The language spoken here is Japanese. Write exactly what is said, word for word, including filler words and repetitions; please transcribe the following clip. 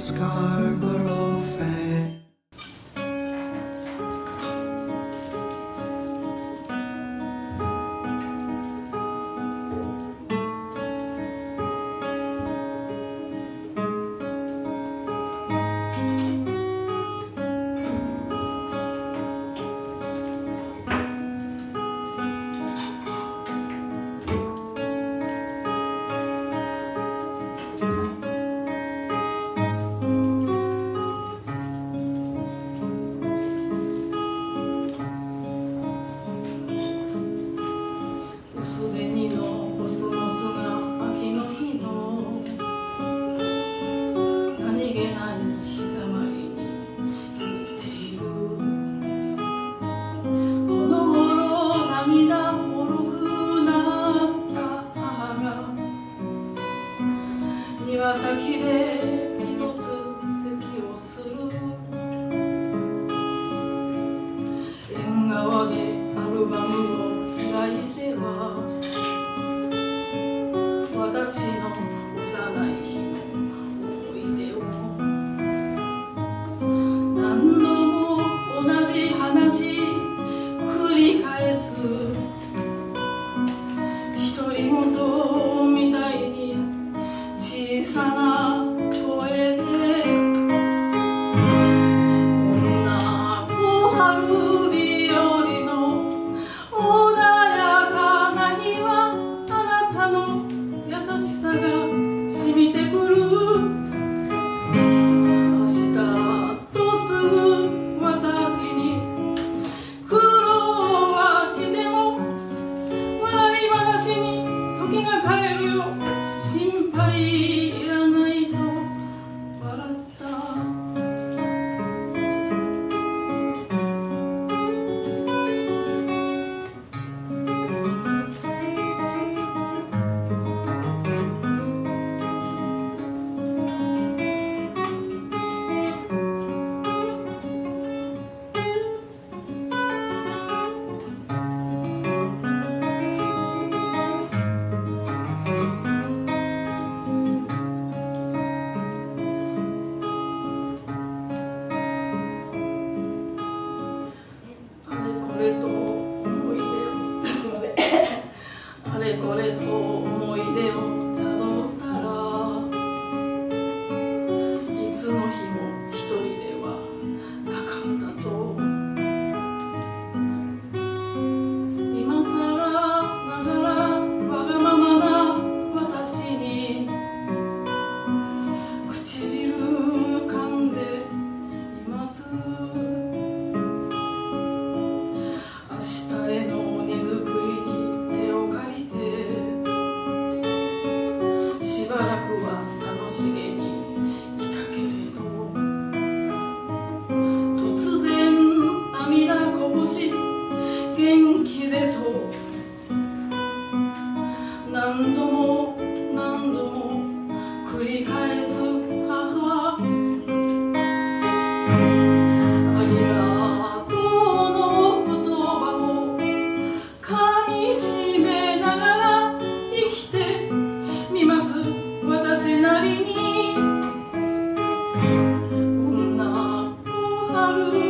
Scarborough Fair. 庭先で一つ席をする、縁側でアルバムを開いては私の幼い日の思い出を何度も同じ話繰り返す、独り言みたいに小さな声でこんな小春日和の穏やかな日はあなたの優しさが染みてくる、明日嫁ぐ私に苦労はしても笑い話に時が帰るよ、心配いらないと笑った。あれこれと思い出をすいませんあれこれと思い出をたどったらいつの日も一人ではなかったと、今さらながらわがままな私に唇噛んでいます。明日への荷造りに手を借りてしばらくは楽しげにいたけれど、突然涙こぼし元気でと何度も何度も繰り返す母、ありがとうの言葉をかみしめながら生きてみます、私なりに。こんな小春